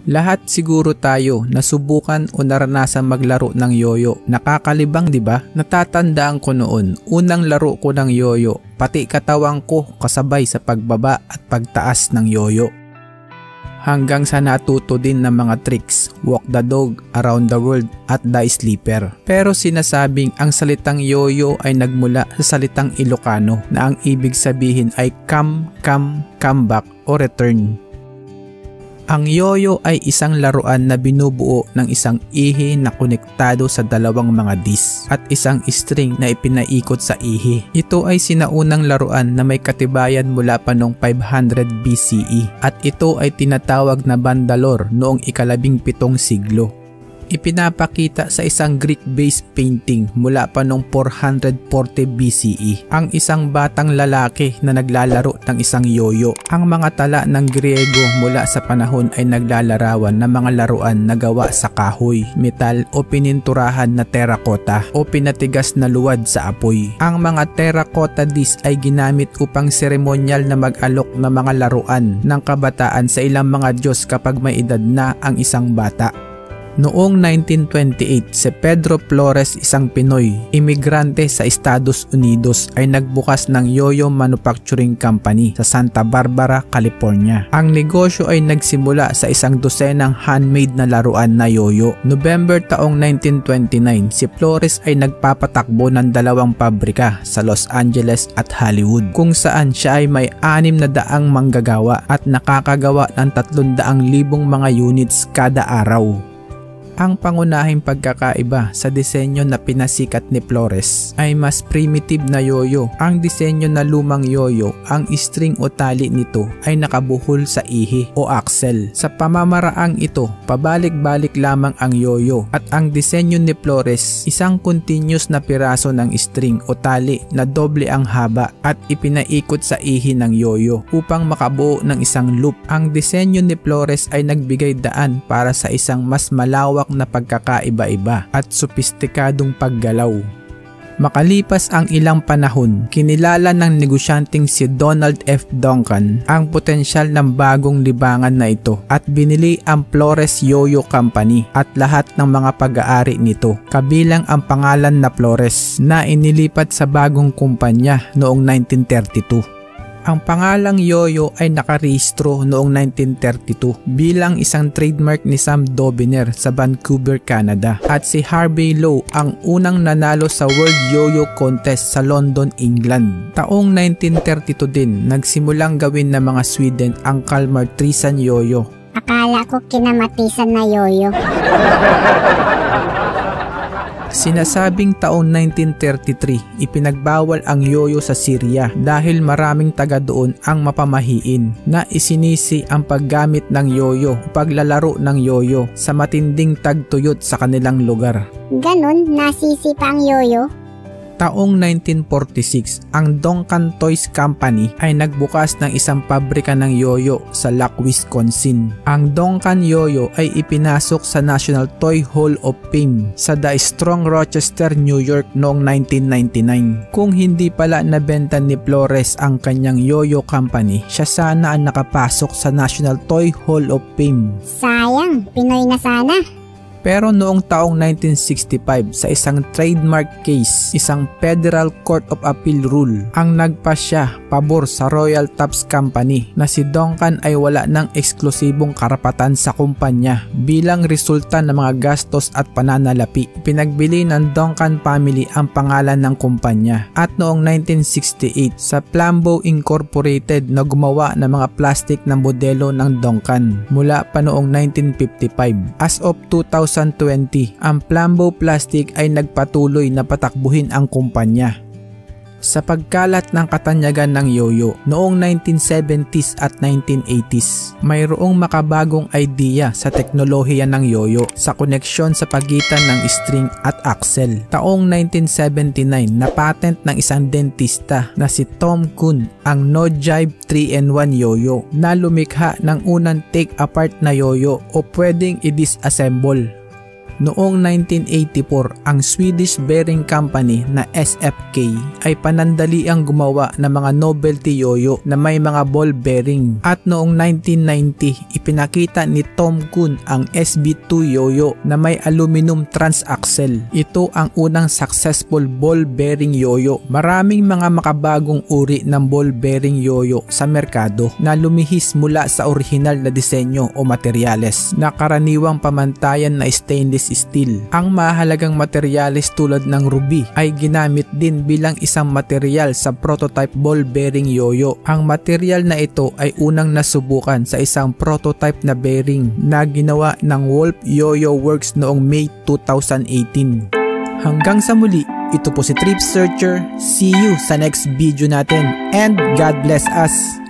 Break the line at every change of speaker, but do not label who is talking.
Lahat siguro tayo nasubukan o naranasan maglaro ng yoyo. Nakakalibang, di ba? Natatandaan ko noon, unang laro ko ng yoyo, pati katawang ko kasabay sa pagbaba at pagtaas ng yoyo. Hanggang sa natuto din ng mga tricks, walk the dog, around the world at the sleeper. Pero sinasabing ang salitang yoyo ay nagmula sa salitang Ilocano na ang ibig sabihin ay come back o return. Ang yoyo ay isang laruan na binubuo ng isang ihi na konektado sa dalawang mga disc at isang string na ipinaikot sa ihi. Ito ay sinaunang laruan na may katibayan mula pa noong 500 BCE at ito ay tinatawag na bandalore noong ika-17 siglo. Ipinapakita sa isang Greek-based painting mula pa noong 440 BCE ang isang batang lalaki na naglalaro ng isang yoyo. Ang mga tala ng Griego mula sa panahon ay naglalarawan ng mga laruan na gawa sa kahoy, metal o pininturahan na terracotta o pinatigas na luwad sa apoy. Ang mga terracotta disc ay ginamit upang seremonyal na mag-alok ng mga laruan ng kabataan sa ilang mga Diyos kapag may edad na ang isang bata. Noong 1928, si Pedro Flores, isang Pinoy, imigrante sa Estados Unidos, ay nagbukas ng Yoyo Manufacturing Company sa Santa Barbara, California. Ang negosyo ay nagsimula sa isang dosenang handmade na laruan na yoyo. November taong 1929, si Flores ay nagpapatakbo ng 2 pabrika sa Los Angeles at Hollywood, kung saan siya ay may 600 manggagawa at nakakagawa ng 300,000 mga units kada araw. Ang pangunahing pagkakaiba sa disenyo na pinasikat ni Flores ay mas primitive na yoyo. Ang disenyo na lumang yoyo, ang string o tali nito ay nakabuhol sa ihi o axle. Sa pamamaraang ito, pabalik-balik lamang ang yoyo at ang disenyo ni Flores, isang continuous na piraso ng string o tali na doble ang haba at ipinaikot sa ihi ng yoyo upang makabuo ng isang loop. Ang disenyo ni Flores ay nagbigay daan para sa isang mas malawak na pagkakaiba-iba at sopistikadong paggalaw. Makalipas ang ilang panahon, kinilala ng negosyanteng si Donald F. Duncan ang potensyal ng bagong libangan na ito at binili ang Flores Yoyo Company at lahat ng mga pag-aari nito, kabilang ang pangalan na Flores na inilipat sa bagong kumpanya noong 1932. Ang pangalang yoyo ay nakarehistro noong 1932 bilang isang trademark ni Sam Dobiner sa Vancouver, Canada, at si Harvey Lowe ang unang nanalo sa World Yo-Yo Contest sa London, England. Taong 1932 din nagsimulang gawin ng mga Sweden ang Kalmar Trisan Yoyo.
Akala ko kinamatisan na yoyo.
Sinasabing taong 1933, ipinagbawal ang yoyo sa Syria dahil maraming taga doon ang mapamahiin na isinisi ang paggamit ng yoyo o paglalaro ng yoyo sa matinding tagtuyot sa kanilang lugar.
Ganon, nasisi pa ang yoyo?
Taong 1946, ang Duncan Toys Company ay nagbukas ng isang pabrika ng yoyo sa Lac, Wisconsin. Ang Duncan Yoyo ay ipinasok sa National Toy Hall of Fame sa The Strong, Rochester, New York noong 1999. Kung hindi pala nabenta ni Flores ang kanyang yoyo company, siya sana ang nakapasok sa National Toy Hall of Fame.
Sayang, Pinoy na sana.
Pero noong taong 1965, sa isang trademark case, isang Federal Court of Appeal rule ang nagpasya pabor sa Royal Tubs Company na si Duncan ay wala ng eksklusibong karapatan sa kumpanya bilang resulta ng mga gastos at pananalapi. Pinagbili ng Duncan family ang pangalan ng kumpanya at noong 1968 sa Flambeau Incorporated na gumawa ng mga plastic na modelo ng Duncan mula pa noong 1955. As of 2020, ang Flambeau Plastic ay nagpatuloy na patakbuhin ang kumpanya. Sa pagkalat ng katanyagan ng yoyo noong 1970s at 1980s, mayroong makabagong idea sa teknolohiya ng yoyo sa koneksyon sa pagitan ng string at axle. Taong 1979, na-patent ng isang dentista na si Tom Kuhn ang No-Jive 3-in-1 yoyo na lumikha ng unang take-apart na yoyo o pwedeng i-disassemble. Noong 1984, ang Swedish bearing company na SFK ay panandaliang gumawa ng mga novelty yoyo na may mga ball bearing. At noong 1990, ipinakita ni Tom Kuhn ang SB2 yoyo na may aluminum transaxle. Ito ang unang successful ball bearing yoyo. Maraming mga makabagong uri ng ball bearing yoyo sa merkado na lumihis mula sa orihinal na disenyo o materyales na karaniwang pamantayan na stainless steel. Ang mahalagang materyales tulad ng ruby ay ginamit din bilang isang material sa prototype ball bearing yoyo. Ang material na ito ay unang nasubukan sa isang prototype na bearing na ginawa ng Wolf Yo-Yo Works noong May 2018. Hanggang sa muli, ito po si Trip Searcher. See you sa next video natin and God bless us!